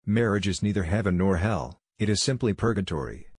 Marriage is neither heaven nor hell, it is simply purgatory.